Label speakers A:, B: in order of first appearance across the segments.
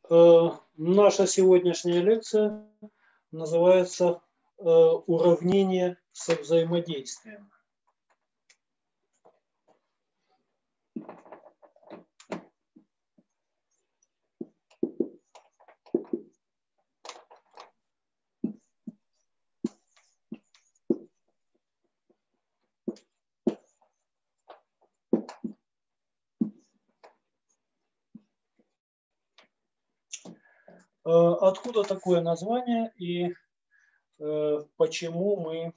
A: Наша сегодняшняя лекция называется «Уравнение со взаимодействием». Откуда такое название и почему мы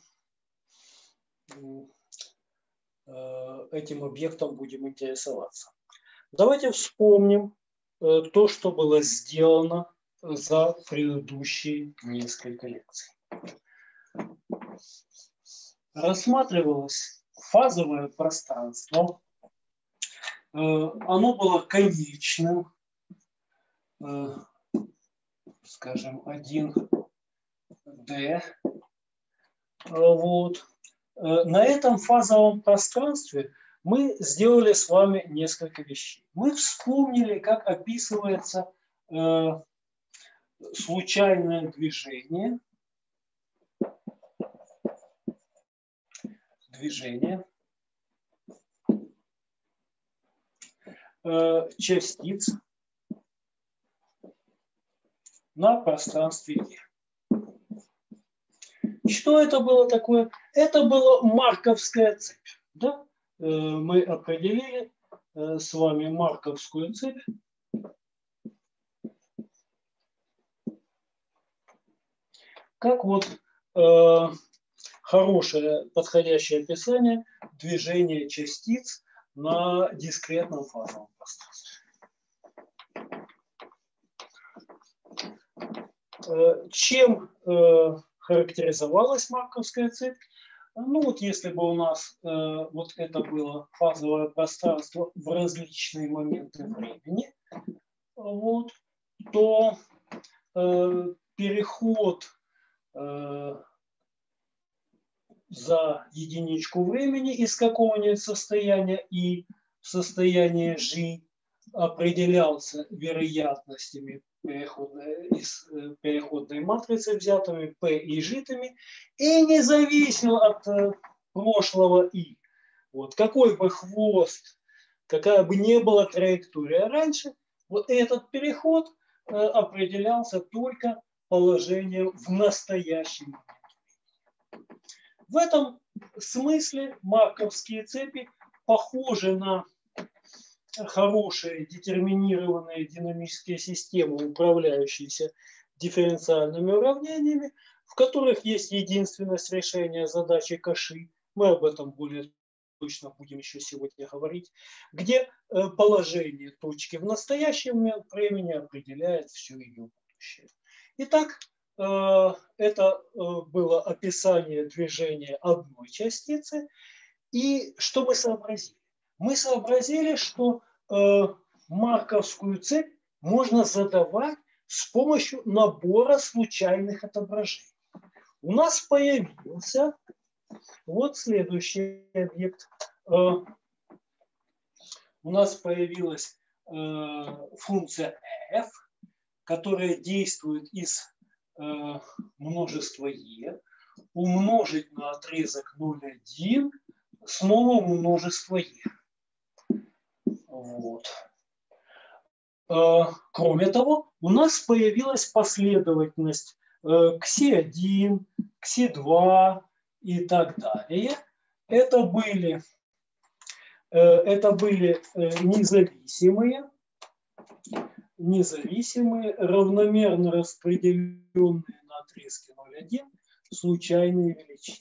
A: этим объектом будем интересоваться? Давайте вспомним то, что было сделано за предыдущие несколько лекций. Рассматривалось фазовое пространство. Оно было конечным, скажем, 1D. Вот. На этом фазовом пространстве мы сделали с вами несколько вещей. Мы вспомнили, как описывается случайное движение. Частиц на пространстве E. Что это было такое? Это была марковская цепь. Да? Мы определили с вами марковскую цепь. Как вот хорошее подходящее описание движения частиц на дискретном фазовом пространстве. Чем характеризовалась марковская цепь? Ну вот если бы у нас вот это было фазовое пространство в различные моменты времени, вот, то переход за единичку времени из какого-нибудь состояния И в состояние G определялся вероятностями из переходной матрицы, взятыми P и G-тами, и не зависел от прошлого И. Вот, какой бы хвост, какая бы ни была траектория раньше, вот этот переход определялся только положением в настоящем момент. В этом смысле марковские цепи похожи на хорошие детерминированные динамические системы, управляющиеся дифференциальными уравнениями, в которых есть единственность решения задачи Каши. Мы об этом более точно будем еще сегодня говорить, где положение точки в настоящий момент времени определяет все ее будущее. Итак, это было описание движения одной частицы. И что мы сообразили? Мы сообразили, что марковскую цепь можно задавать с помощью набора случайных отображений. У нас появился вот следующий объект. У нас появилась функция f, которая действует из множества e, умножить на отрезок 0,1, снова множество e. Вот. Кроме того, у нас появилась последовательность КСИ-1, КСИ-2 и так далее. Это были независимые, равномерно распределенные на отрезке 0,1 случайные величины.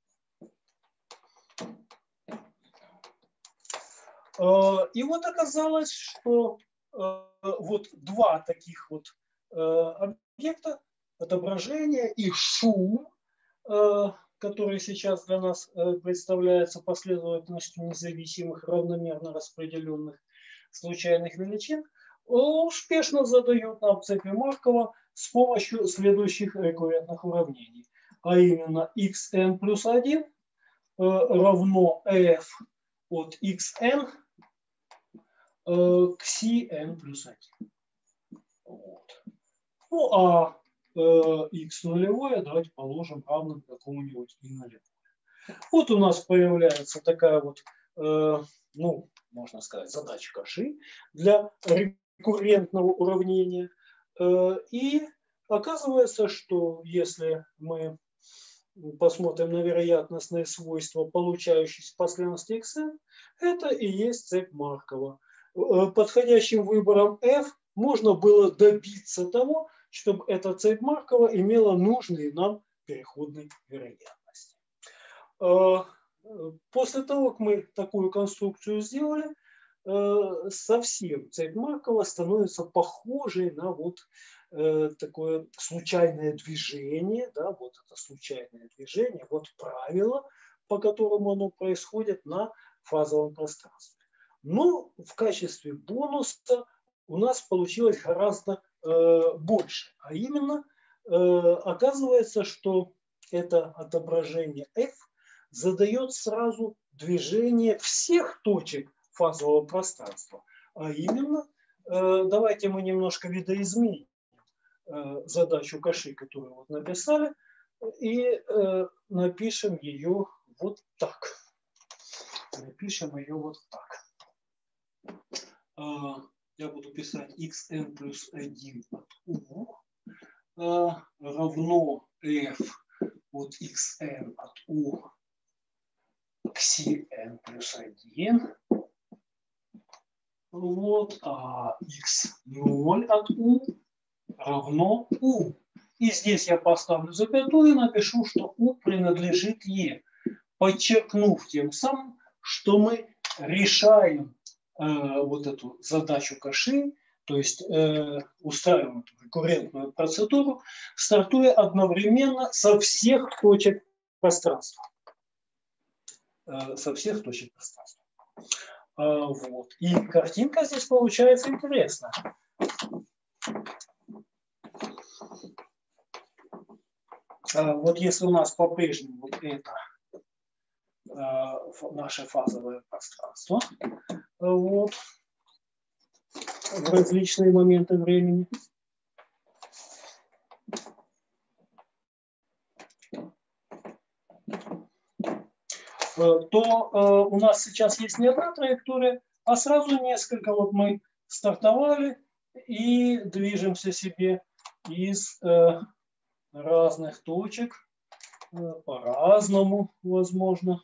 A: И вот оказалось, что вот два таких вот объекта, отображение и шум, который сейчас для нас представляется последовательностью независимых, равномерно распределенных случайных величин, успешно задают нам цепи Маркова с помощью следующих рекуррентных уравнений. А именно xn плюс 1 равно f от xn к cn плюс 1. Вот. Ну, а x нулевое давайте положим равным какому-нибудь и нулевое. Вот у нас появляется такая вот, ну, можно сказать, задача Каши для рекуррентного уравнения. И оказывается, что если мы посмотрим на вероятностные свойства, получающиеся в последовательности xn, это и есть цепь Маркова. Подходящим выбором f можно было добиться того, чтобы эта цепь Маркова имела нужные нам переходные вероятности. После того, как мы такую конструкцию сделали, совсем цепь Маркова становится похожей на вот такое случайное движение, да, вот это случайное движение, вот правило, по которому оно происходит на фазовом пространстве. Но в качестве бонуса у нас получилось гораздо больше, а именно оказывается, что это отображение f задает сразу движение всех точек фазового пространства, а именно, давайте мы немножко видоизменим задачу Каши, которую вот написали, и напишем ее вот так. Напишем ее вот так. Я буду писать xn плюс 1 от u равно f от xn от u к cn плюс 1. Вот, а x0 от u равно u. И здесь я поставлю запятую и напишу, что u принадлежит e, подчеркнув тем самым, что мы решаем вот эту задачу Каши, то есть устраиваем рекуррентную процедуру, стартуя одновременно со всех точек пространства. Со всех точек пространства. Вот. И картинка здесь получается интересная. Вот если у нас по-прежнему вот это наше фазовое пространство, вот, в различные моменты времени, то у нас сейчас есть не одна траектория, а сразу несколько. Вот мы стартовали и движемся себе из разных точек, по-разному, возможно.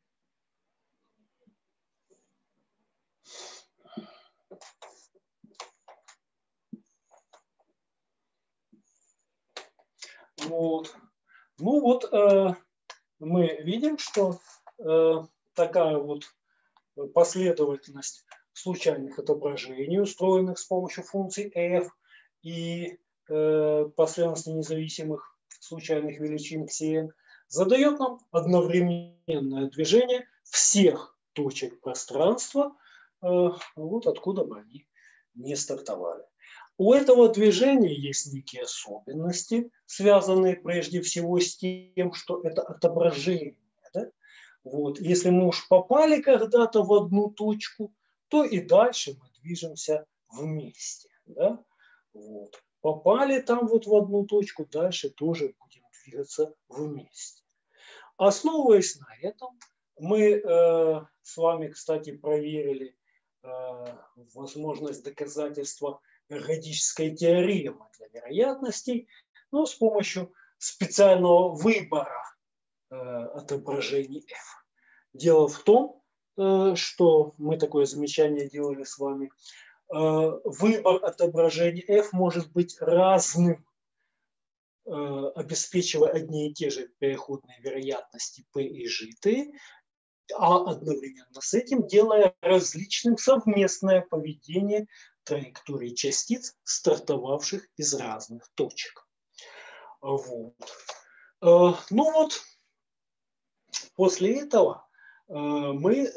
A: Вот. Ну вот мы видим, что такая вот последовательность случайных отображений, устроенных с помощью функций f и последовательности независимых случайных величин cn, задает нам одновременное движение всех точек пространства, вот откуда бы они не стартовали. У этого движения есть некие особенности, связанные прежде всего с тем, что это отображение. Да? Вот. Если мы уж попали когда-то в одну точку, то и дальше мы движемся вместе. Да? Вот. Попали там вот в одну точку, дальше тоже будем двигаться вместе. Основываясь на этом, мы с вами, кстати, проверили возможность доказательства эргодической теоремы для вероятностей, но с помощью специального выбора отображений f. Дело в том, что мы такое замечание делали с вами. Выбор отображений f может быть разным, обеспечивая одни и те же переходные вероятности p и g, а одновременно с этим делая различным совместное поведение траекторий частиц, стартовавших из разных точек. Вот. Ну вот, после этого мы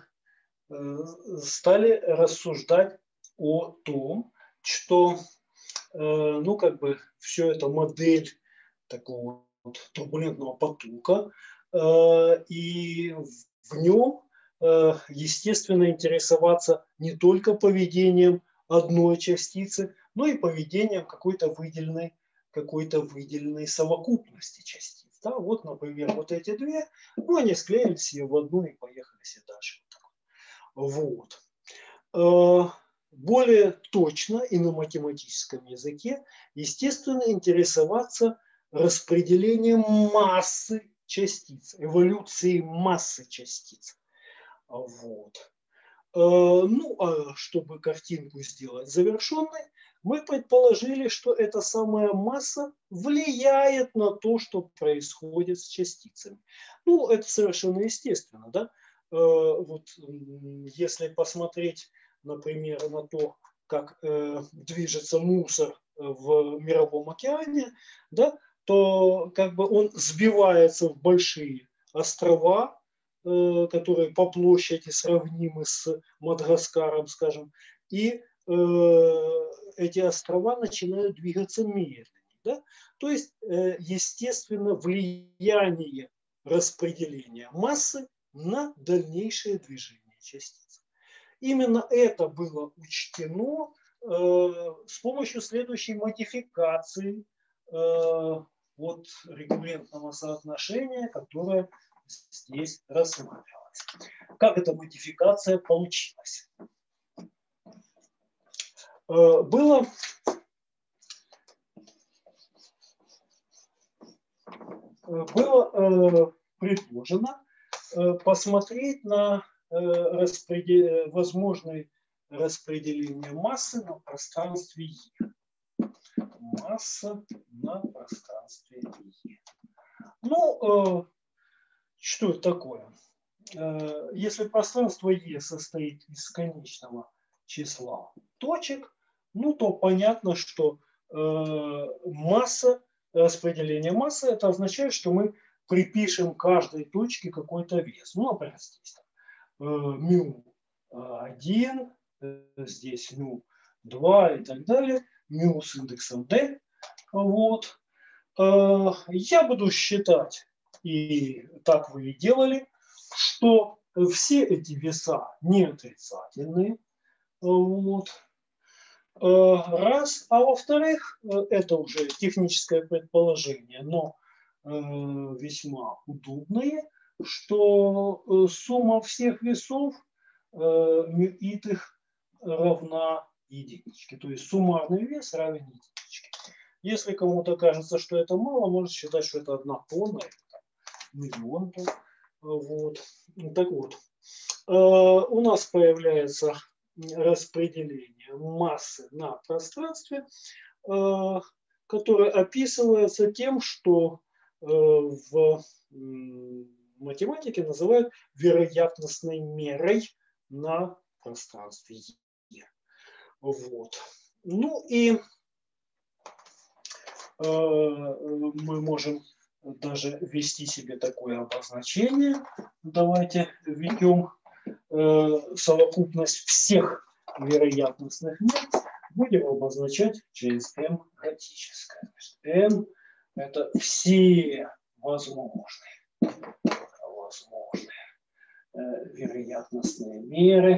A: стали рассуждать о том, что ну, как бы все это модель такого вот турбулентного потока, и в нем, естественно, интересоваться не только поведением одной частицы, но и поведением какой-то выделенной совокупности частиц. Да? Вот, например, вот эти две, ну, они склеились в одну и поехали себе дальше. Вот. Более точно и на математическом языке, естественно, интересоваться распределением массы частиц, эволюцией массы частиц. Вот. Ну, а чтобы картинку сделать завершенной, мы предположили, что эта самая масса влияет на то, что происходит с частицами. Ну, это совершенно естественно, да? Вот если посмотреть, например, на то, как движется мусор в мировом океане, да, то как бы он сбивается в большие острова, которые по площади сравнимы с Мадагаскаром, скажем, и эти острова начинают двигаться медленнее. Да? То есть, естественно, влияние распределения массы на дальнейшее движение частиц. Именно это было учтено с помощью следующей модификации вот рекуррентного соотношения, которое здесь рассматривалась. Как эта модификация получилась? Было предложено посмотреть на возможное распределение массы на пространстве Е. Масса на пространстве Е. Ну, что это такое? Если пространство Е состоит из конечного числа точек, ну то понятно, что масса, распределение массы, это означает, что мы припишем каждой точке какой-то вес. Ну, например, здесь μ1, здесь μ2 и так далее, μ с индексом d. Вот. Я буду считать, и так вы и делали, что все эти веса не отрицательные. Вот. Раз. А во-вторых, это уже техническое предположение, но весьма удобное, что сумма всех весов μ-итых равна единичке. То есть суммарный вес равен единичке. Если кому-то кажется, что это мало, может считать, что это одна тонна, миллион тонн. Вот. Так вот, у нас появляется распределение массы на пространстве, которое описывается тем, что в математике называют вероятностной мерой на пространстве Е. Вот. Ну и мы можем даже ввести себе такое обозначение. Давайте введем совокупность всех вероятностных мер. Будем обозначать через m готическое. M – это все возможные вероятностные меры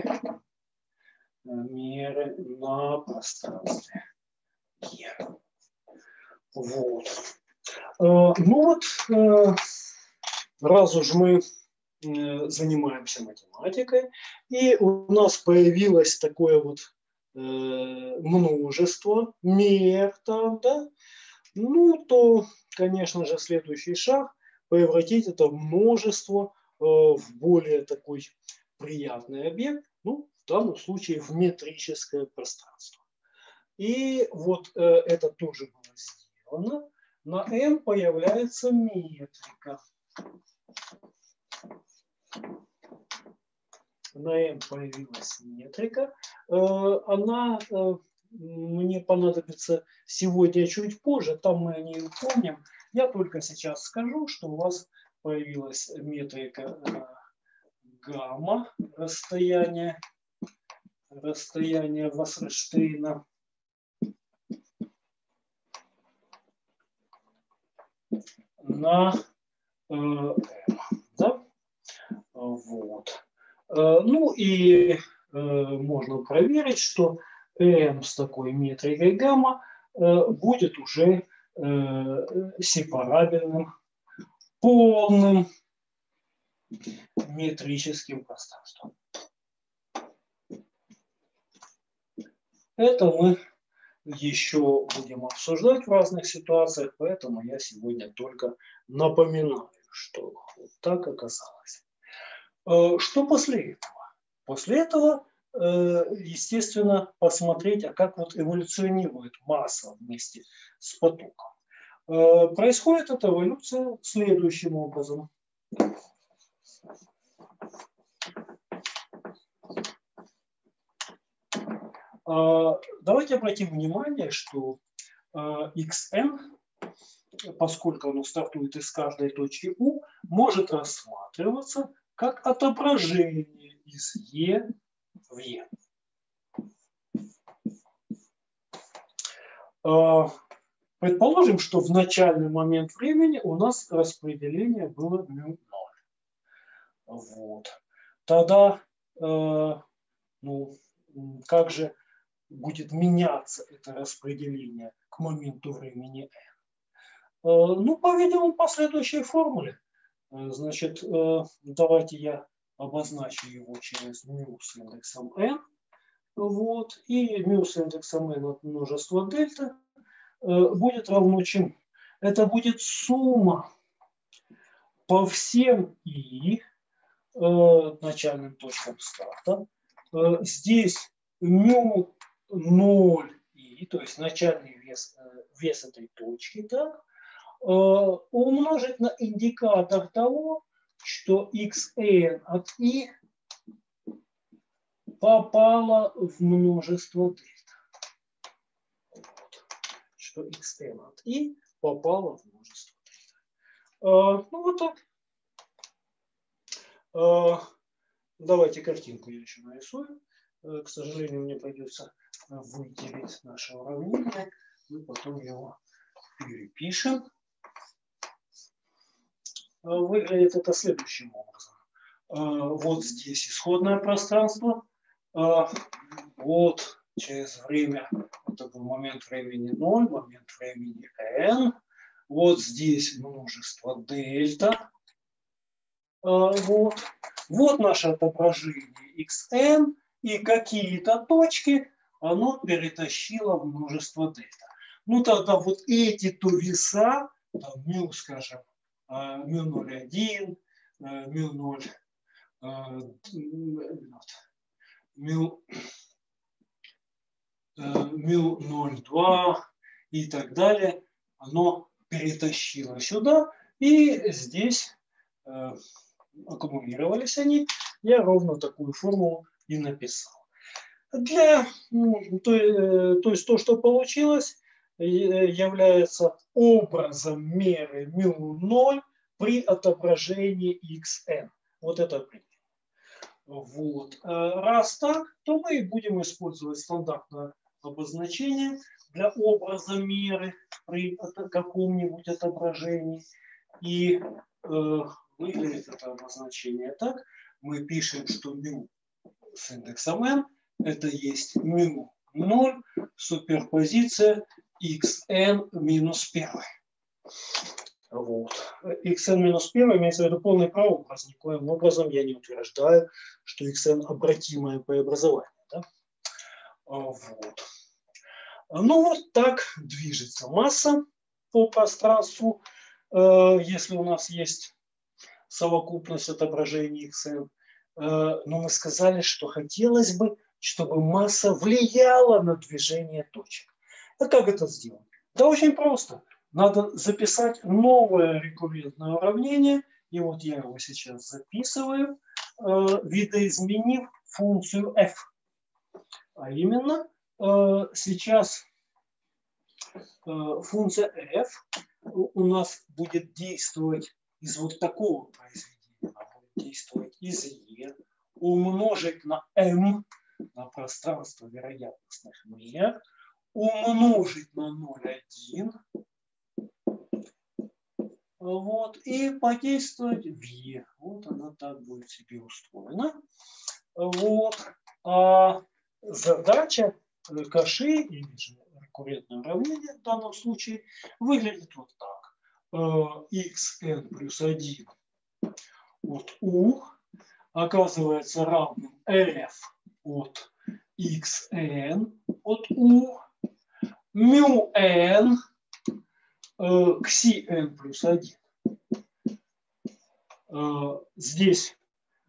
A: на пространстве Е. Вот. Ну вот, раз уж мы занимаемся математикой, и у нас появилось такое вот множество мер там, да, ну то, конечно же, следующий шаг – превратить это множество в более такой приятный объект, ну, в данном случае в метрическое пространство. И вот это тоже было сделано. На m появляется метрика. На m появилась метрика. Она мне понадобится сегодня чуть позже, там мы о ней упомним. Я только сейчас скажу, что у вас появилась метрика гамма, расстояние Вассерштейна. На m, да? Вот. Ну и можно проверить, что m с такой метрикой гамма будет уже сепарабельным полным метрическим пространством. Это мы еще будем обсуждать в разных ситуациях, поэтому я сегодня только напоминаю, что вот так оказалось. Что после этого? После этого, естественно, посмотреть, а как вот эволюционирует масса вместе с потоком. Происходит эта эволюция следующим образом. Давайте обратим внимание, что xn, поскольку оно стартует из каждой точки U, может рассматриваться как отображение из E в E. Предположим, что в начальный момент времени у нас распределение было μ0. Вот. Тогда, как же будет меняться это распределение к моменту времени n? По-видимому, по следующей формуле. Значит, давайте я обозначу его через μ с индексом n. Вот. И μ с индексом n от множества дельта будет равно чему? Это будет сумма по всем и начальным точкам старта. Здесь μ0 и, то есть начальный вес этой точки, так, умножить на индикатор того, что xn от i попало в множество дельта. Вот. Что xn от i попало в множество дельта. Вот так. Давайте картинку я еще нарисую. К сожалению, мне придется выделить наше уравнение. Мы потом его перепишем. Выглядит это следующим образом. Вот здесь исходное пространство. Вот через время, это был момент времени 0, момент времени n. Вот здесь множество дельта. Вот наше отображение xn, и какие-то точки оно перетащило в множество дельта. Тогда вот эти-то веса, там, μ, скажем, μ0,1, μ0, μ0,2 и так далее, оно перетащило сюда, и здесь аккумулировались они. Я ровно такую формулу и написал. То есть то, что получилось, является образом меры μ0 при отображении xn. Вот это определение. Вот. Раз так, то мы будем использовать стандартное обозначение для образа меры при каком-нибудь отображении. И выглядит это обозначение так. Мы пишем, что μ с индексом n это есть μ0 суперпозиция xn минус 1. Вот. xn минус 1 имеется в виду полный прообраз. Никоим образом я не утверждаю, что xn обратимое преобразование. Да? Вот. Вот так движется масса по пространству, если у нас есть совокупность отображений xn. Но мы сказали, что хотелось бы, чтобы масса влияла на движение точек. А как это сделать? Да очень просто. Надо записать новое рекуррентное уравнение. И вот я его сейчас записываю, видоизменив функцию f. А именно, сейчас функция f у нас будет действовать из вот такого произведения. Она будет действовать из e, умножить на m, на пространство вероятностных мер, умножить на 0,1, вот, и подействовать в e. Вот она так будет себе устроена. Вот. А задача Каши или же рекуррентное уравнение в данном случае выглядит вот так. xn плюс 1 от u оказывается равным f от xn от u μ n к cn плюс 1. Здесь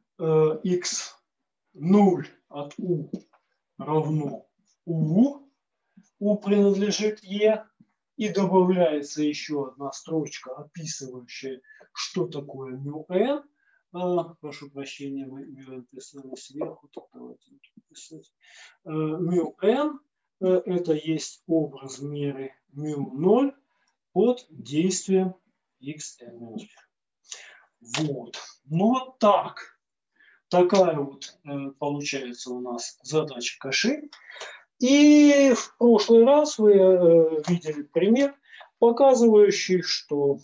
A: x0 от u равно u принадлежит e, и добавляется еще одна строчка, описывающая, что такое μn. Прошу прощения, мы μn писали сверху, так давайте писать. μn это есть образ меры μ0 под действием xn-. Вот. Ну вот так. Такая вот получается у нас задача Каши. И в прошлый раз вы видели пример, показывающий, что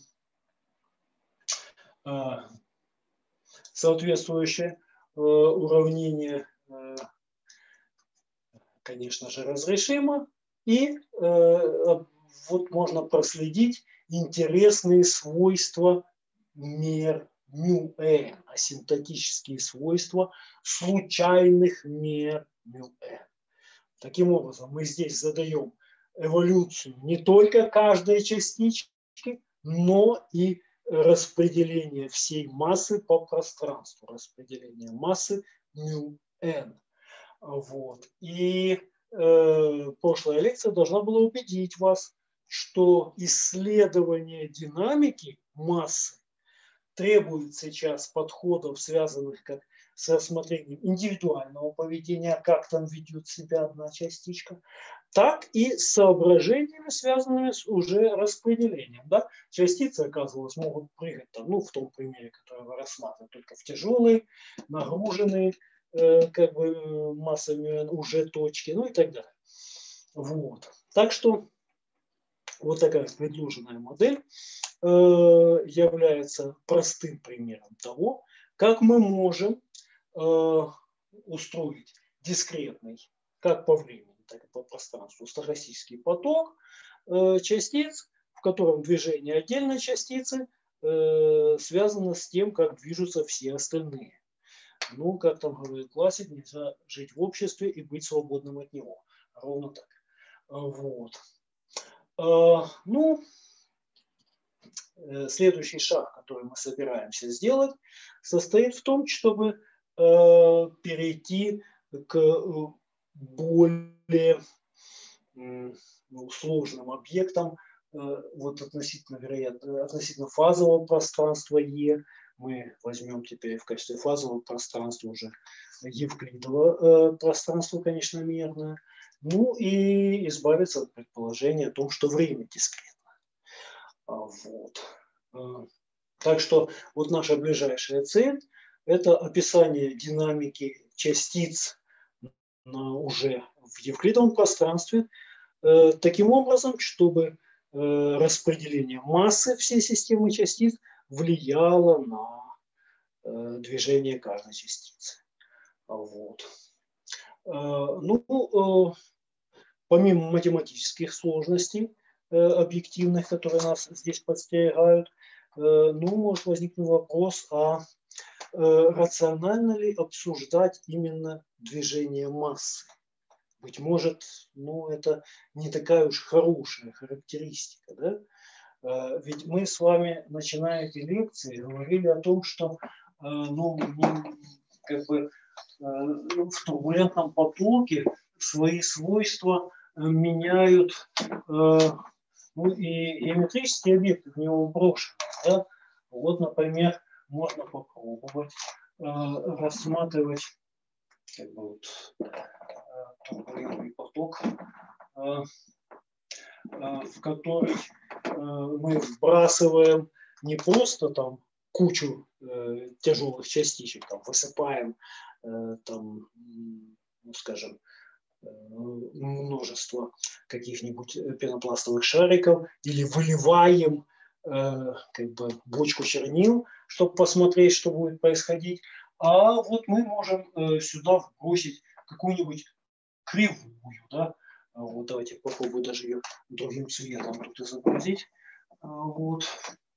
A: соответствующее уравнение, конечно же, разрешимо. И вот можно проследить интересные свойства мер μn, асимптотические свойства случайных мер μn. Таким образом, мы здесь задаем эволюцию не только каждой частички, но и распределение всей массы по пространству, распределение массы μn. Вот. И прошлая лекция должна была убедить вас, что исследование динамики массы требует сейчас подходов, связанных как с рассмотрением индивидуального поведения, как там ведет себя одна частичка, так и с соображениями, связанными с уже распределением. Да? Частицы, оказывалось, могут прыгать там, ну, в том примере, который вы рассматриваете, только в тяжелые, нагруженные как бы массами уже точки, ну и так далее. Вот. Так что вот такая предложенная модель является простым примером того, как мы можем устроить дискретный, как по времени, так и по пространству, стохастический поток частиц, в котором движение отдельной частицы связано с тем, как движутся все остальные. Ну, как там говорит классик, нельзя жить в обществе и быть свободным от него. Ровно так. Вот. Ну, следующий шаг, который мы собираемся сделать, состоит в том, чтобы перейти к более сложным объектам, вот относительно, вероятно, относительно фазового пространства Е. Мы возьмем теперь в качестве фазового пространства уже Евклидово пространство, конечно, мерное. Ну и избавиться от предположения о том, что время дискретно. Вот. Так что вот наша ближайшая цель – это описание динамики частиц уже в евклидовом пространстве таким образом, чтобы распределение массы всей системы частиц влияло на движение каждой частицы. Вот. Ну, помимо математических сложностей объективных, которые нас здесь подстерегают, ну, может возникнуть вопрос, рационально ли обсуждать именно движение массы. Быть может, ну, это не такая уж хорошая характеристика, да? Ведь мы с вами, начиная эти лекции, говорили о том, что ну, как бы, в турбулентном потоке свои свойства меняют ну, и геометрические объекты в него брошены. Да? Вот, например, можно попробовать рассматривать как бы, вот, турбулентный поток, в который мы вбрасываем не просто там кучу тяжелых частичек, там, высыпаем там, ну, скажем, множество каких-нибудь пенопластовых шариков или выливаем как бы бочку чернил, чтобы посмотреть, что будет происходить. А вот мы можем сюда вбросить какую-нибудь кривую, да, Вот давайте попробую даже ее другим цветом тут изобразить. Вот.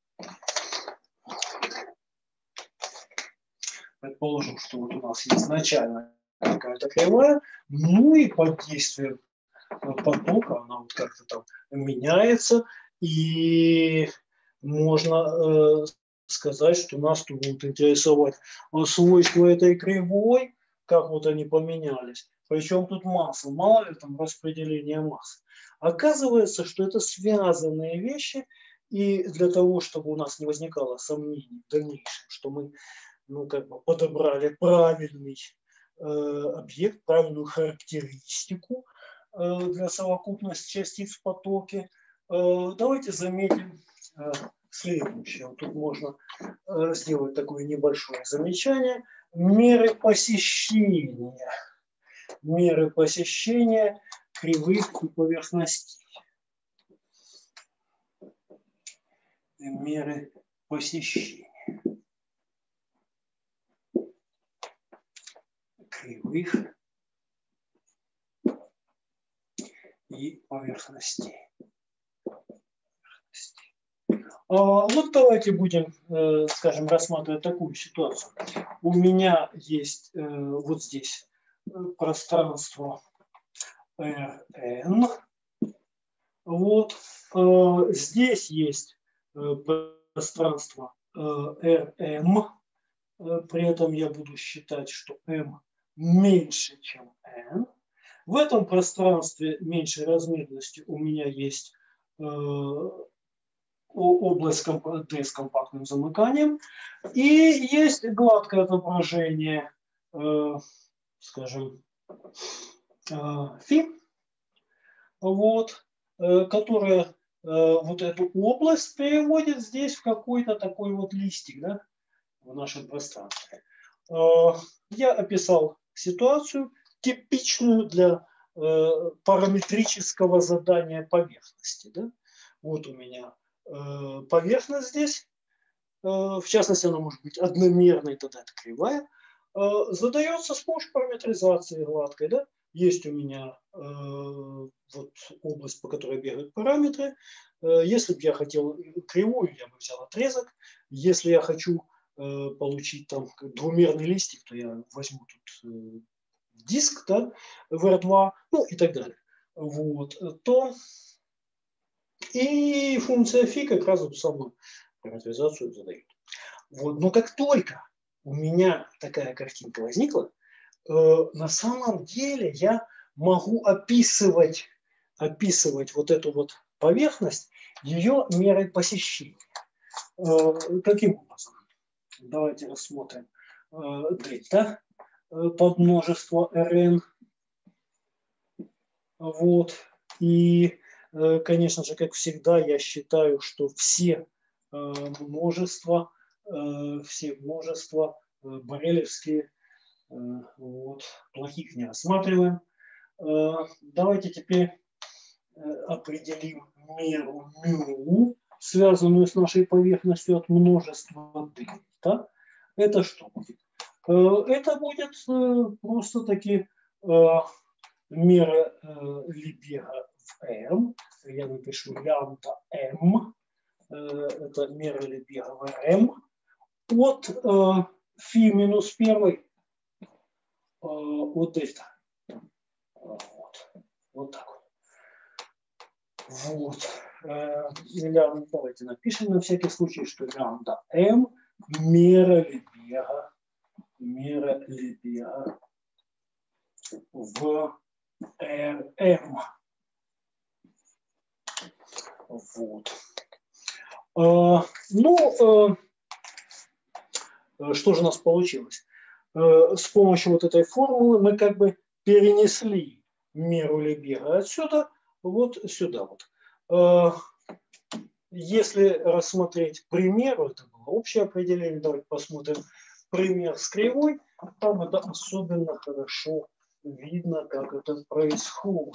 A: Предположим, что вот у нас изначально какая-то кривая, ну и под действием потока она вот как-то там меняется, и можно сказать, что нас тут будут интересовать свойства этой кривой, как вот они поменялись. Причем тут масса, мало ли там распределение масс. Оказывается, что это связанные вещи, и для того, чтобы у нас не возникало сомнений в дальнейшем, что мы как бы подобрали правильный объект, правильную характеристику для совокупности частиц в потоке, давайте заметим следующее. Тут можно сделать такое небольшое замечание. Меры посещения кривых и поверхностей. Меры посещения кривых и поверхностей. Вот давайте будем, скажем, рассматривать такую ситуацию. У меня есть вот здесь пространство Rn. Вот здесь есть пространство Rm. При этом я буду считать, что m меньше, чем n. В этом пространстве меньшей размерности у меня есть область D с компактным замыканием. И есть гладкое отображение, скажем, φ, вот, которая вот эту область переводит здесь в какой-то такой вот листик, да, в нашем пространстве. Я описал ситуацию, типичную для параметрического задания поверхности. Да? Вот у меня поверхность здесь, в частности, она может быть одномерной, тогда это кривая, задается с помощью параметризации гладкой. Да? Есть у меня вот область, по которой бегают параметры. Если бы я хотел кривую, я бы взял отрезок. Если я хочу получить там двумерный листик, то я возьму тут диск, да, VR2, ну и так далее. Вот, то и функция φ как раз эту самую параметризацию задает. Вот, но как только у меня такая картинка возникла, на самом деле я могу описывать вот эту вот поверхность ее мерой посещения. Каким образом? Давайте рассмотрим дельта под множество Rn. Вот. И, конечно же, как всегда, я считаю, что все множества борелевские, вот, плохих не рассматриваем. Давайте теперь определим меру μ, связанную с нашей поверхностью от множества дельта. Это что будет? Это будет просто-таки мера Лебега в m. Я напишу лямбда m. Это мера Лебега в m. От φ минус 1 от дельта. Вот так вот. Вот. Давайте напишем на всякий случай, что лямбда m мера Лебега в Rm. Вот. Что же у нас получилось? С помощью вот этой формулы мы как бы перенесли меру Лебега отсюда вот сюда вот. Если рассмотреть пример, это было общее определение, давайте посмотрим пример с кривой, там это особенно хорошо видно, как это происходит.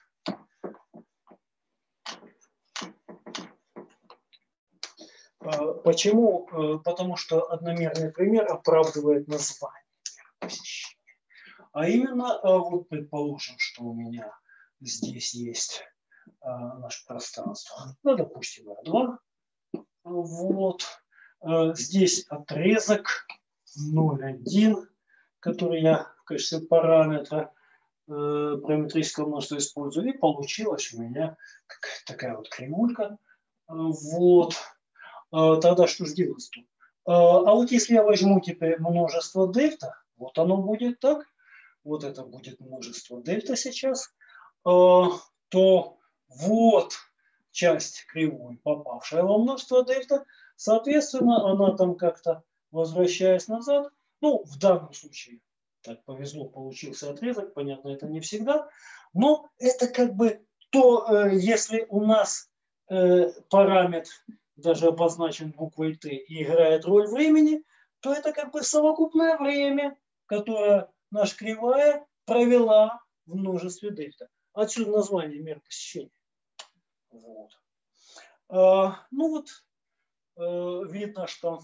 A: Почему? Потому что одномерный пример оправдывает название посещения. А именно, вот предположим, что у меня здесь есть наше пространство. Ну, допустим, R2. Вот. Здесь отрезок 0,1, который я в качестве параметра параметрического множества использую. И получилась у меня такая вот кривулька. Вот. Тогда что же делать тут? А вот если я возьму теперь множество дельта, вот оно будет так, вот это будет множество дельта сейчас, то вот часть кривой, попавшая во множество дельта, соответственно, она там как-то, возвращаясь назад, ну, в данном случае, так повезло, получился отрезок, понятно, это не всегда, но это как бы то, если у нас параметр даже обозначен буквой Т и играет роль времени, то это как бы совокупное время, которое наша кривая провела в множестве дельта. Отсюда название мер посещения. Вот. Ну вот, видно, что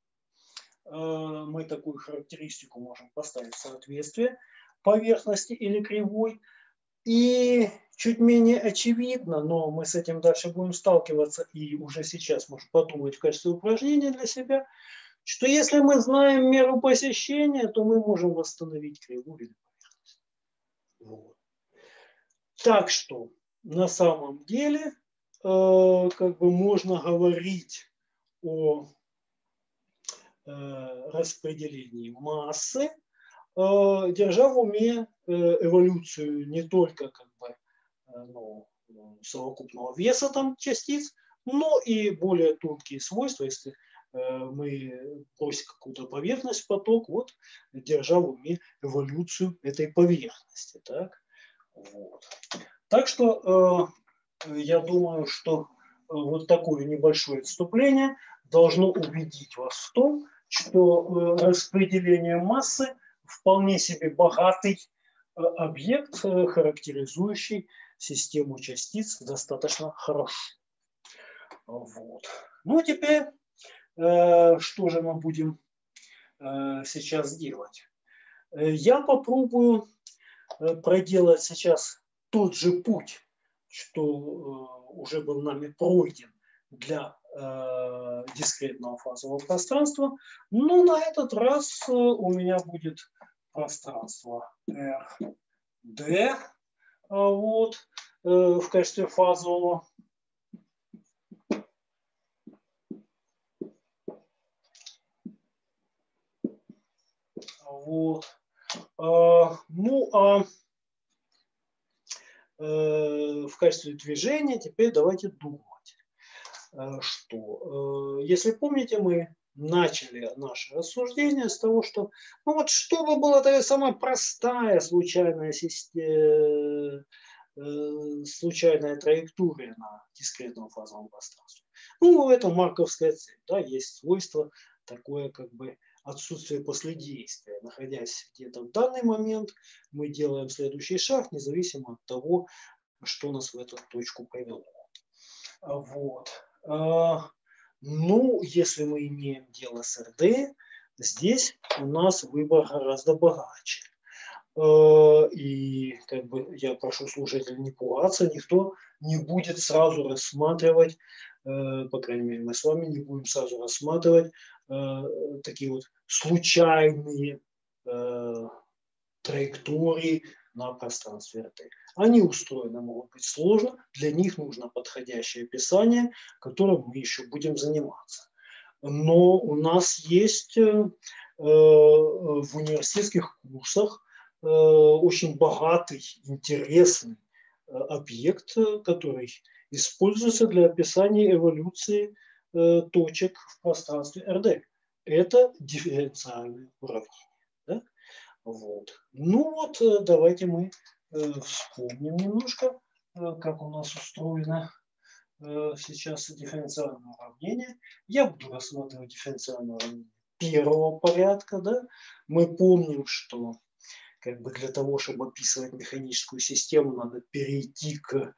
A: мы такую характеристику можем поставить в соответствие поверхности или кривой. И чуть менее очевидно, но мы с этим дальше будем сталкиваться и уже сейчас можно подумать в качестве упражнения для себя, что если мы знаем меру посещения, то мы можем восстановить кривую или поверхность. Вот. Так что на самом деле как бы можно говорить о распределении массы, держа в уме эволюцию не только как бы, совокупного веса там частиц, но и более тонкие свойства, если мы бросим какую-то поверхность в поток, вот, держа в уме эволюцию этой поверхности. Так, вот. Так что я думаю, что вот такое небольшое отступление должно убедить вас в том, что распределение массы вполне себе богатый объект, характеризующий систему частиц достаточно хорошо. Вот. Ну, теперь, что же мы будем сейчас делать? Я попробую проделать сейчас тот же путь, что уже был нами пройден для дискретного фазового пространства, но на этот раз у меня будет пространство RD вот, в качестве фазового. Вот. Ну, а в качестве движения теперь давайте думать, что, если помните, мы начали наше рассуждение с того, что, ну вот, чтобы была такая самая простая случайная система, случайная траектория на дискретном фазовом пространстве. Ну, это марковская цель, да, есть свойство такое, как бы, отсутствие последействия. Находясь где-то в данный момент, мы делаем следующий шаг, независимо от того, что нас в эту точку привело. Вот. Ну, если мы имеем дело с РД, здесь у нас выбор гораздо богаче. И как бы я прошу слушателей не пугаться, никто не будет сразу рассматривать, по крайней мере, мы с вами не будем сразу рассматривать такие вот случайные траектории на пространстве РТ. Они устроены могут быть сложно, для них нужно подходящее описание, которым мы еще будем заниматься. Но у нас есть в университетских курсах очень богатый, интересный объект, который используется для описания эволюции точек в пространстве РД. Это дифференциальные уравнения. Да? Вот. Ну вот, давайте мы вспомним немножко, как у нас устроено сейчас дифференциальное уравнение. Я буду рассматривать дифференциальное уравнение первого порядка. Да? Мы помним, что как бы для того, чтобы описывать механическую систему, надо перейти к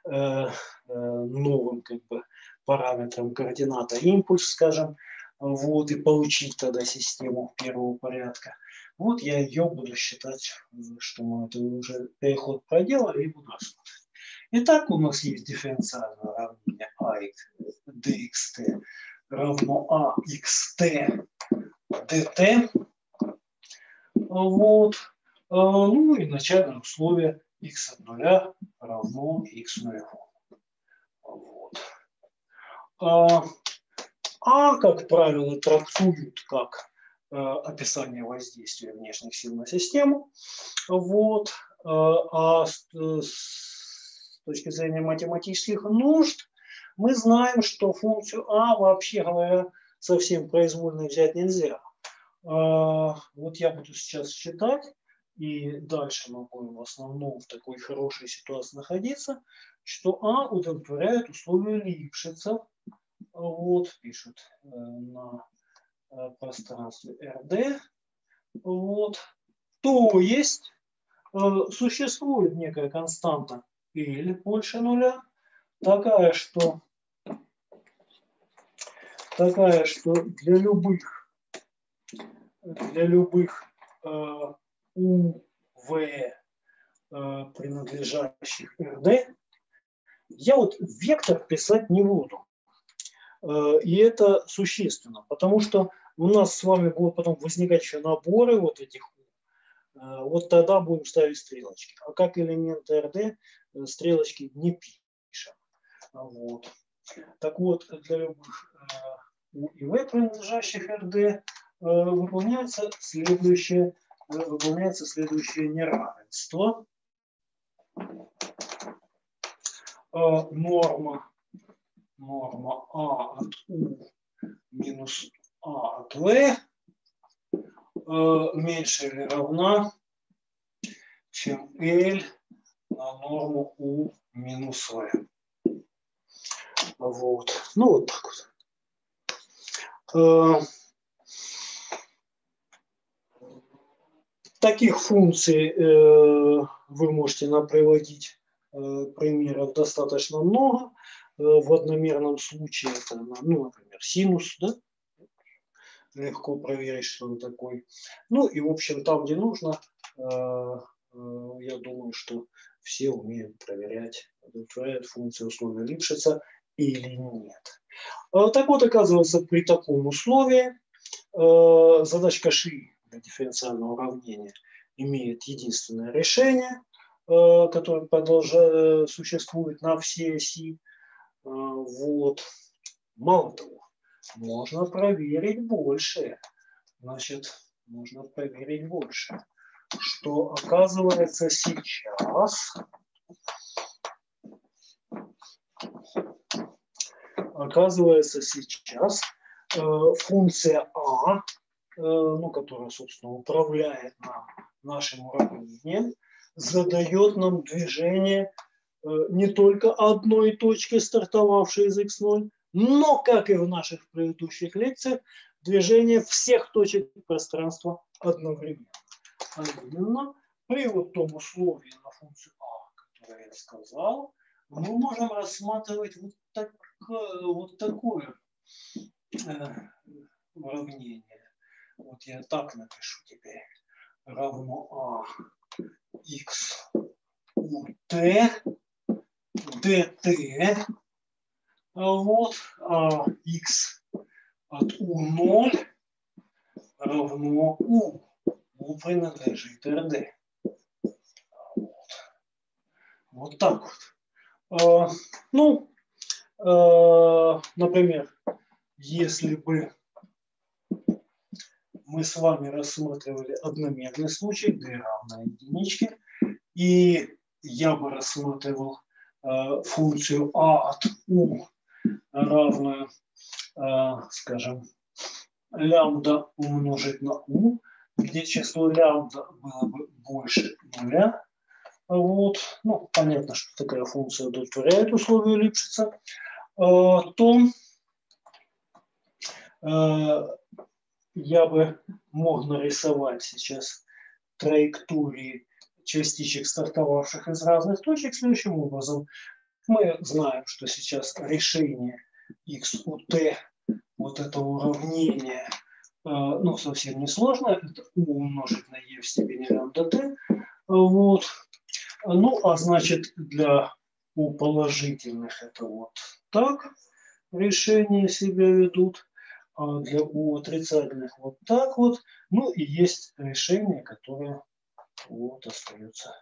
A: новым как бы параметрам координата импульс, скажем, вот, и получить тогда систему первого порядка. Вот я ее буду считать, что мы это уже переход проделали, и буду рассматривать. Итак, у нас есть дифференциальное уравнение dxt равно axt dt. Вот. Ну и начальное условие x от 0 равно x нулевому. Вот. Как правило, трактуют как описание воздействия внешних сил на систему. Вот. С точки зрения математических нужд мы знаем, что функцию вообще говоря, совсем произвольно взять нельзя. Вот я буду сейчас считать, и дальше мы будем в основном в такой хорошей ситуации находиться, что удовлетворяет условию Липшица. Вот, пишут на пространстве RD. Вот. То есть существует некая константа L больше нуля, такая, что для любых UV принадлежащих RD я вот вектор писать не буду. И это существенно, потому что у нас с вами будут потом возникать еще наборы вот этих. Вот тогда будем ставить стрелочки. А как элементы RD стрелочки не пишем. Вот. Так вот, для любых U и V принадлежащих RD выполняется следующее неравенство. Норма А от U минус А от V меньше или равна, чем L на норму U минус V. Вот. Ну, вот так вот. Таких функций вы можете приводить примеров достаточно много. В одномерном случае это, ну, например, синус, да? Легко проверить, что он такой. Ну и, в общем, там, где нужно, я думаю, что все умеют проверять, удовлетворяет функция условия Липшица или нет. Так вот, оказывается, при таком условии задачка Ши для дифференциального уравнения имеет единственное решение, которое существует на всей оси. Вот. Мало того, можно проверить больше. Значит, можно проверить больше, что оказывается сейчас функция ну, которая, собственно, управляет нашим уравнением, задает нам движение не только одной точки, стартовавшей из x0, но, как и в наших предыдущих лекциях, движение всех точек пространства одновременно. А именно, при вот том условии на функцию которое я сказал, мы можем рассматривать вот такое уравнение. Вот я так напишу теперь. Равно x у t dt. Вот x от u0 равно u. U принадлежит RD. Вот так вот. Ну, например, если бы мы с вами рассматривали одномерный случай, d равно единичке, и я бы рассматривал функцию от u равную, скажем, лямбда умножить на u, где число лямбда было бы больше нуля. Вот. Ну, понятно, что такая функция удовлетворяет условию Липшица. То я бы мог нарисовать сейчас траектории частичек, стартовавших из разных точек, следующим образом. Мы знаем, что сейчас решение x у t вот этого уравнения ну, совсем не сложно, это u умножить на e в степени лямбда t, вот. Ну, а значит, для у положительных это вот так решения себя ведут, а для у отрицательных вот так вот. Ну, и есть решения, которые вот остаются.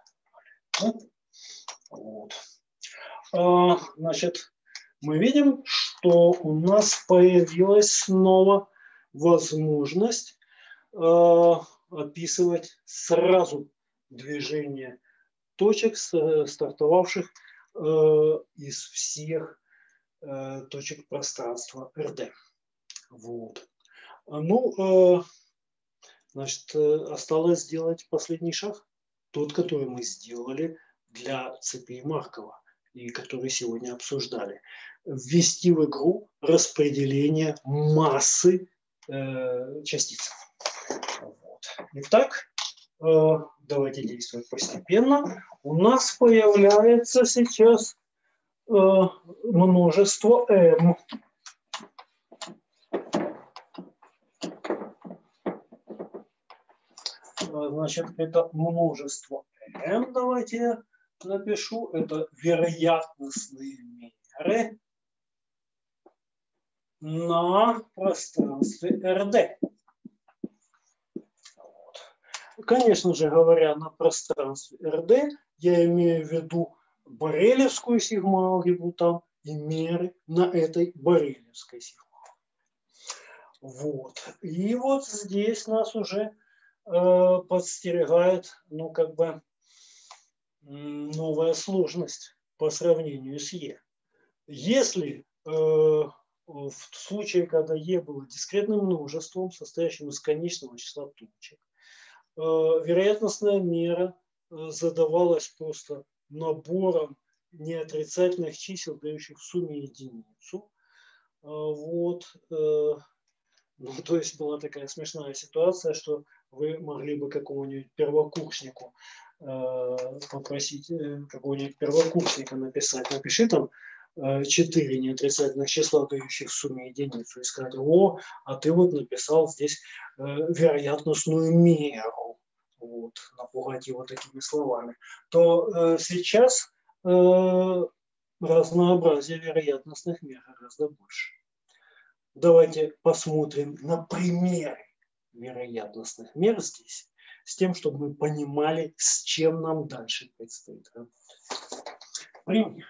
A: Вот. Значит, мы видим, что у нас появилась снова возможность описывать сразу движение точек, стартовавших из всех точек пространства РД. Вот. Ну, значит, осталось сделать последний шаг, тот, который мы сделали для цепи Маркова и который сегодня обсуждали. Ввести в игру распределение массы частиц. Вот. Итак, давайте действовать постепенно. У нас появляется сейчас множество m. Значит, это множество m. Давайте я напишу. Это вероятностные меры на пространстве РД. Конечно же, говоря на пространстве РД, я имею в виду борелевскую сигма-алгебру там и меры на этой борелевской сигма-алгебре. Вот. И вот здесь нас уже подстерегает, ну, как бы новая сложность по сравнению с Е. Если в случае, когда Е было дискретным множеством, состоящим из конечного числа точек, вероятностная мера задавалась просто набором неотрицательных чисел, дающих в сумме единицу. Вот. Ну, то есть была такая смешная ситуация, что вы могли бы какому-нибудь первокурснику попросить, какого-нибудь первокурсника написать, напиши там 4 неотрицательных числа, дающих в сумме единицу, и сказать: о, а ты вот написал здесь вероятностную меру, вот, напугать его такими словами, то сейчас разнообразие вероятностных мер гораздо больше. Давайте посмотрим на примеры вероятностных мер здесь, с тем, чтобы мы понимали, с чем нам дальше предстоит работать. Пример.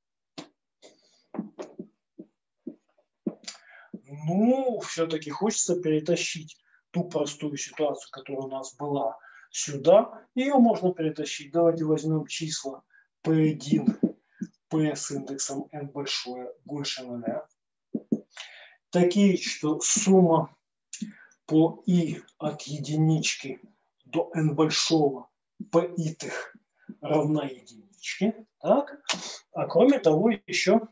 A: Ну, все-таки хочется перетащить ту простую ситуацию, которая у нас была, сюда. Ее можно перетащить. Давайте возьмем числа P1, P с индексом n большое больше 0. Такие, что сумма по i от единички до n большого p итых равна единичке. Так? А кроме того, еще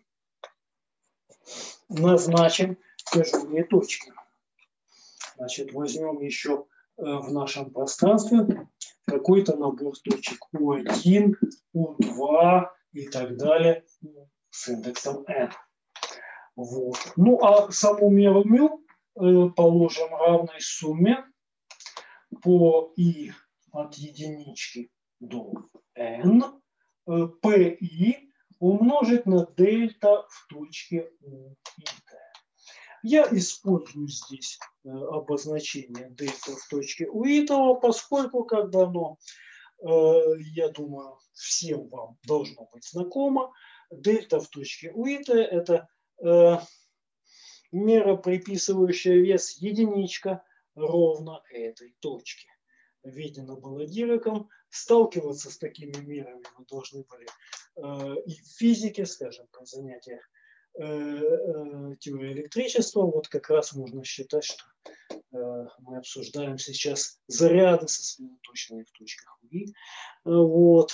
A: назначим тяжелые точки. Значит, возьмем еще в нашем пространстве какой-то набор точек U1, U2 и так далее с индексом n. Вот. Ну, а саму меру μ положим равной сумме по i от единички до n πi умножить на дельта в точке u и t. Я использую здесь обозначение дельта в точке у этого, поскольку как бы оно, я думаю, всем вам должно быть знакомо. Дельта в точке у это мера, приписывающая вес единичка ровно этой точке. Видено было Дираком. Сталкиваться с такими мерами вы должны были и в физике, скажем, при занятиях теории электричества. Вот как раз можно считать, что мы обсуждаем сейчас заряды, сосредоточенные в точках У. Вот.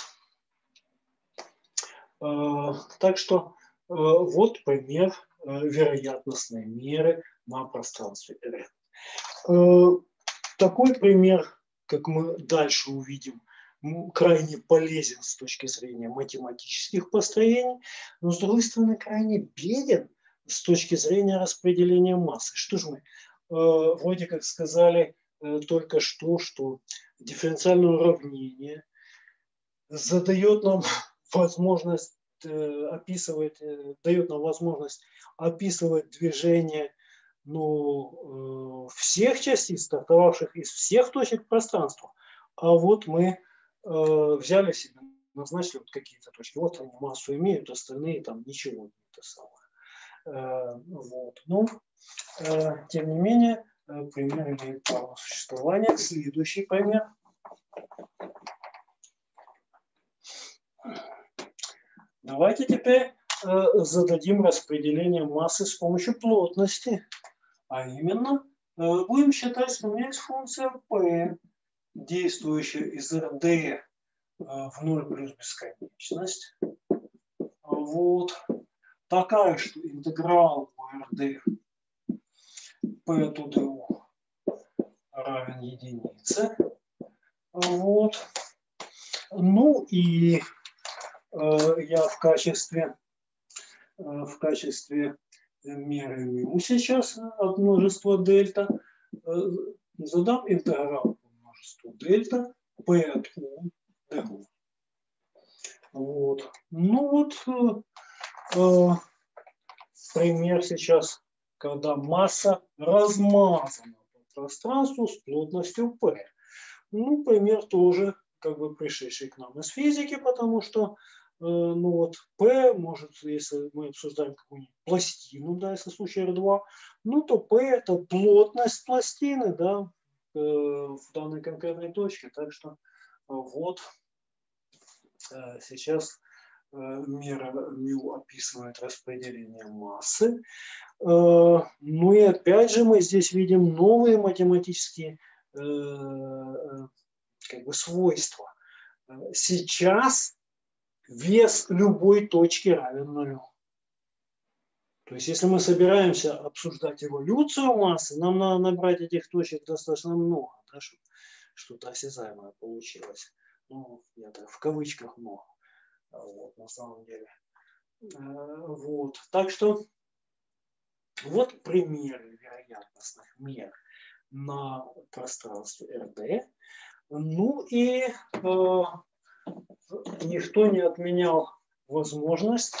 A: Так что вот пример вероятностной меры на пространстве R. Такой пример, как мы дальше увидим, крайне полезен с точки зрения математических построений, но с другой стороны крайне беден с точки зрения распределения массы. Что же мы вроде как сказали только что дифференциальное уравнение задает нам возможность дает нам возможность описывать движение всех частиц, стартовавших из всех точек пространства. А вот мы взяли себе, назначили вот какие-то точки. Вот они массу имеют, остальные там ничего не то самое. Вот. Но, тем не менее, пример имеет право существования. Следующий пример. Давайте теперь зададим распределение массы с помощью плотности. А именно, будем считать, что у меня есть функция p, действующая из RD в 0 плюс бесконечность. Вот. Такая, что интеграл RD p to du равен единице. Вот. Ну и я в качестве меры μ сейчас от множества дельта задам интеграл по множеству дельта p от u du. Вот. Ну вот пример сейчас, когда масса размазана по пространству с плотностью p. Ну, пример тоже как бы пришедший к нам из физики, потому что P может, если мы обсуждаем какую-нибудь пластину, да, если случай R2, то P это плотность пластины, да, в данной конкретной точке. Так что вот сейчас мера μ описывает распределение массы. Ну и опять же мы здесь видим новые математические свойства. Сейчас вес любой точки равен нулю. То есть, если мы собираемся обсуждать эволюцию массы, нам надо набрать этих точек достаточно много, да, чтобы что-то осязаемое получилось. Ну, я так в кавычках много. Вот, на самом деле. Вот. Так что вот примеры вероятностных мер на пространстве RD. Ну и никто не отменял возможность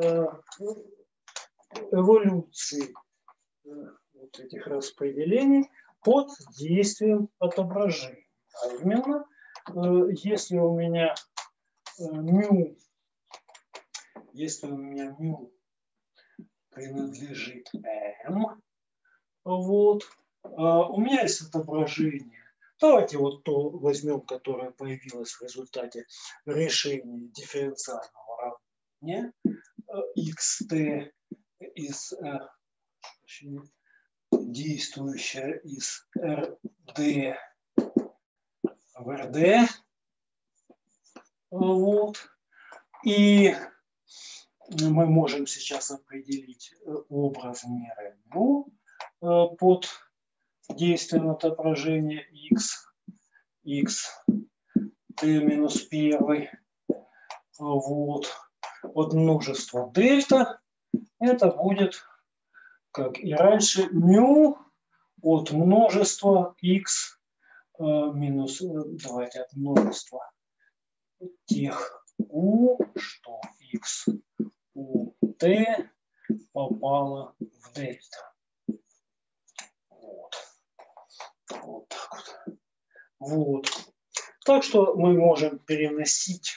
A: эволюции вот этих распределений под действием отображения. А именно, если у меня μ принадлежит m, вот, у меня есть отображение. Давайте вот то возьмем, которое появилось в результате решения дифференциального уравнения xt из действующая из RD в RD. Вот. И мы можем сейчас определить образ меры под действием отображения x t минус 1. Вот. От множества дельта это будет, как и раньше, μ от множества x минус, давайте от множества тех u, что x у t попало в дельта. Вот. Вот так вот. Вот. Так что мы можем переносить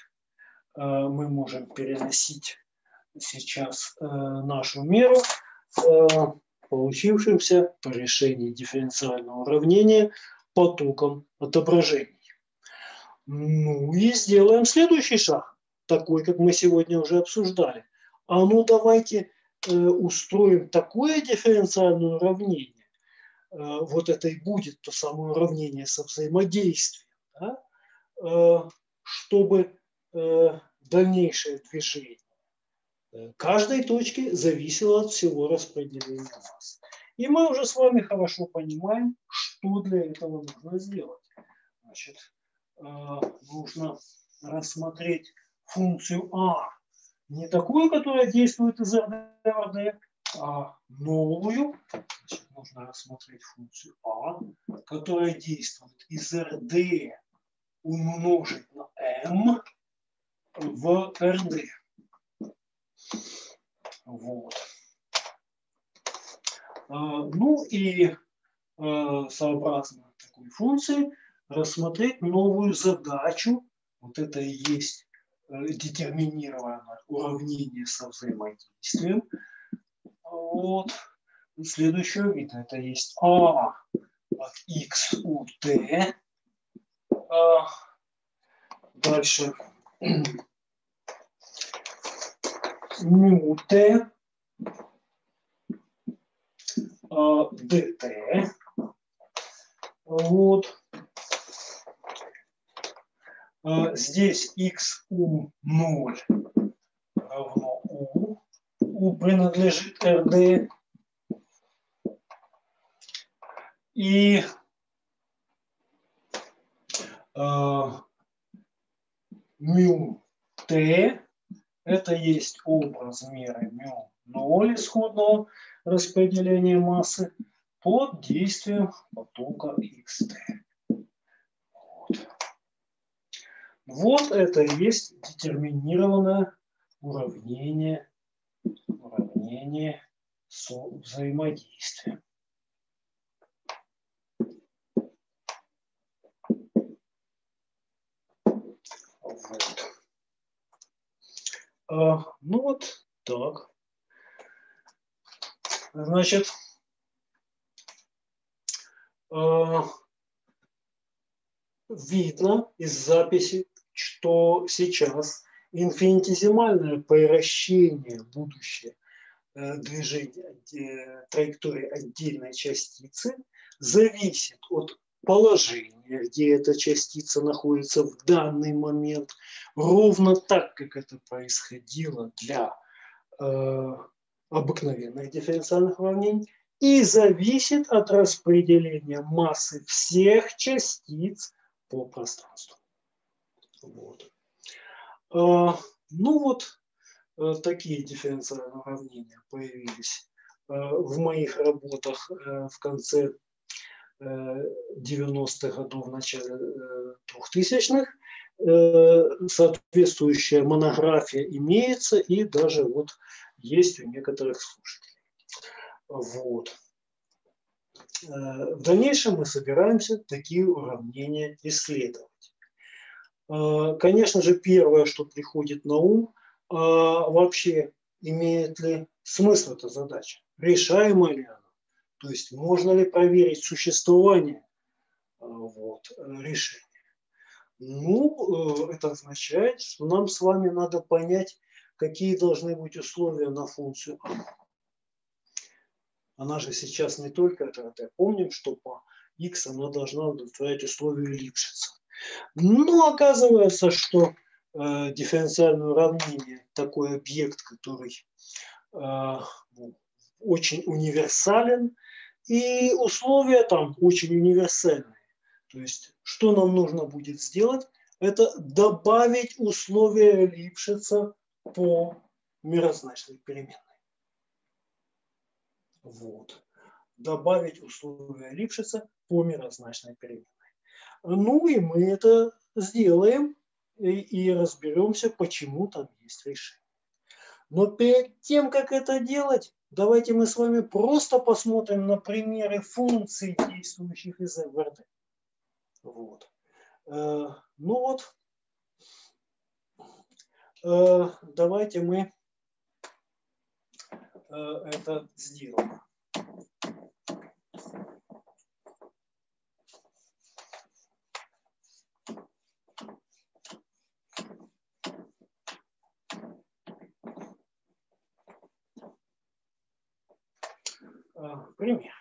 A: сейчас нашу меру получившимся по решению дифференциального уравнения потоком отображений. Ну и сделаем следующий шаг, такой, как мы сегодня уже обсуждали. А ну давайте устроим такое дифференциальное уравнение. Вот это и будет то самое уравнение со взаимодействием, да? Чтобы дальнейшее движение каждой точки зависело от всего распределения масс. И мы уже с вами хорошо понимаем, что для этого нужно сделать. Значит, нужно рассмотреть функцию А, не такую, которая действует из RD в RD, новую, значит, нужно рассмотреть функцию А, которая действует из РД умножить на m в РД. Вот. Ну и сообразно такой функции рассмотреть новую задачу. Вот это и есть детерминированное уравнение со взаимодействием. Вот. Следующего вида это есть А от x у t. Дальше μ t dt. Вот. Здесь x у 0 равно u. U принадлежит RD. И μ t это есть образ меры μ0 исходного распределения массы под действием потока xt. Вот это и есть детерминированное уравнение со взаимодействием. Вот. Ну вот так. Значит, видно из записи, что сейчас инфинитизимальное превращение будущее движения траектории отдельной частицы зависит от положения, где эта частица находится в данный момент, ровно так, как это происходило для обыкновенных дифференциальных уравнений, и зависит от распределения массы всех частиц по пространству. Вот. Ну вот такие дифференциальные уравнения появились в моих работах в конце 90-х годов, в начале 2000-х. Соответствующая монография имеется и даже вот есть у некоторых слушателей. Вот. В дальнейшем мы собираемся такие уравнения исследовать. Конечно же, первое, что приходит на ум, вообще имеет ли смысл эта задача, решаема ли она, то есть можно ли проверить существование решения. Ну, это означает, что нам с вами надо понять, какие должны быть условия на функцию А. Она же сейчас не только это. Помним, что по x она должна удовлетворять условию Липшица. Но оказывается, что дифференциальное уравнение такой объект, который очень универсален, и условия там очень универсальные. То есть, что нам нужно будет сделать, это добавить условия Липшица по мирозначной переменной. Вот. Добавить условия Липшица по мирозначной переменной. Ну и мы это сделаем и разберемся, почему там есть решение. Но перед тем, как это делать, давайте мы с вами просто посмотрим на примеры функций, действующих из РД. Вот. Ну вот, давайте мы это сделаем. Пример.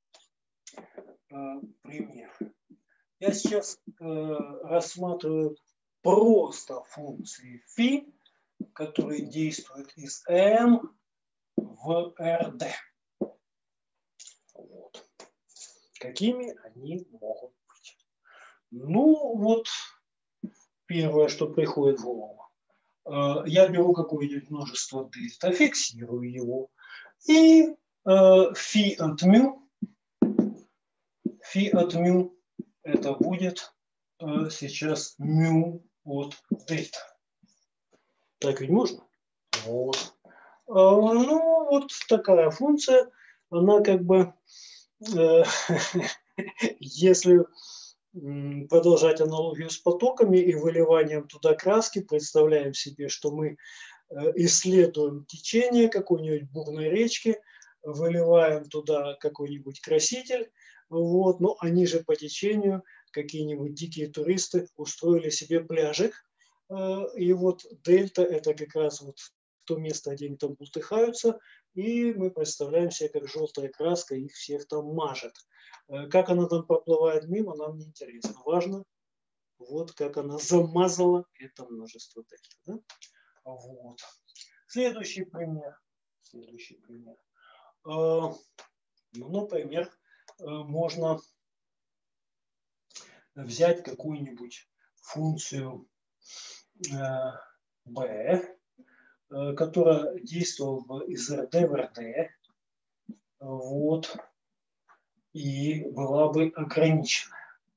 A: Я сейчас рассматриваю просто функции φ, которые действуют из m в rd. Вот. Какими они могут быть? Ну вот, первое, что приходит в голову. Я беру какое-нибудь множество дельта, фиксирую его И φ от μ это будет сейчас μ от дельта. Так ведь можно? Вот. Ну, вот такая функция, она как бы, если продолжать аналогию с потоками и выливанием туда краски, представляем себе, что мы исследуем течение какой-нибудь бурной речки, выливаем туда какой-нибудь краситель, вот, но они же по течению, какие-нибудь дикие туристы устроили себе пляжик, и вот дельта – это как раз вот то место, где они там бултыхаются, и мы представляем себе, как желтая краска их всех там мажет. Как она там проплывает мимо, нам не интересно. Важно, вот как она замазала это множество дельта. Да? Вот. Следующий пример. Ну, например, можно взять какую-нибудь функцию b, которая действовала из РД в РД, вот, и была бы ограничена.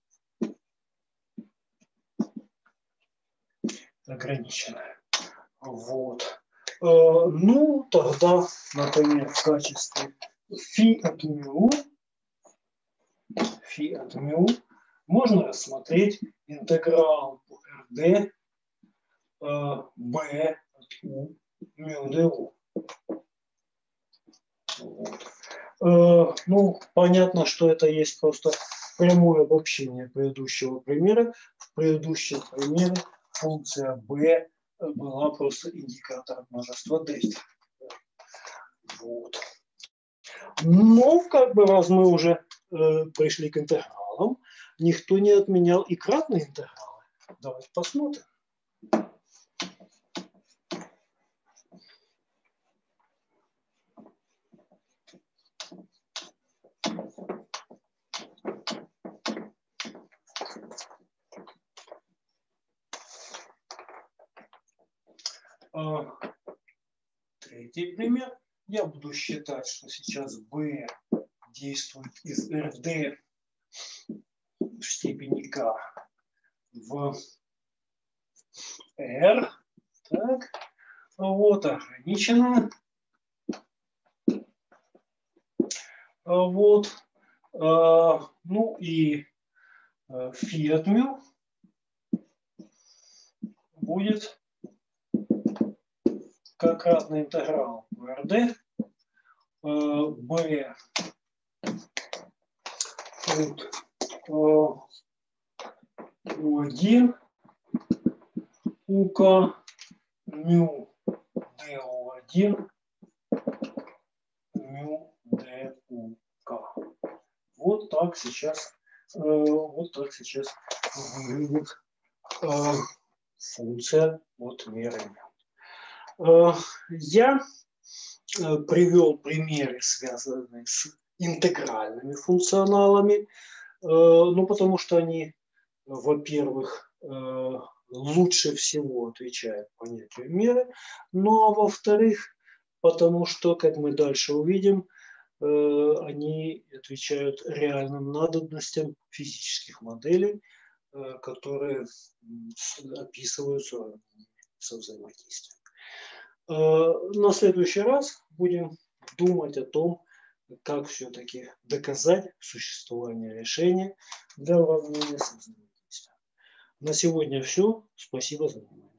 A: Вот. Ну, тогда, например, в качестве φ от μ можно рассмотреть интеграл по РД b от u μ ду. Вот. Ну, понятно, что это есть просто прямое обобщение предыдущего примера. В предыдущем примере функция b была просто индикатором множества дельта. Вот. Но, как бы, раз мы уже пришли к интегралам, никто не отменял и кратные интегралы. Давайте посмотрим. Третий пример. Я буду считать, что сейчас b действует из РД в степени k в R. Так. Вот, ограничено. Вот. Ну и φ от μ будет как разный интеграл в РД b от u1 ук μ du1 μ дук. Вот так сейчас выглядит функция от меры. Я привел примеры, связанные с интегральными функционалами, ну, потому что они, во-первых, лучше всего отвечают понятию меры, ну, а во-вторых, потому что, как мы дальше увидим, они отвечают реальным надобностям физических моделей, которые описываются со взаимодействием. На следующий раз будем думать о том, как все-таки доказать существование решения для уравнения со взаимодействием. На сегодня все. Спасибо за внимание.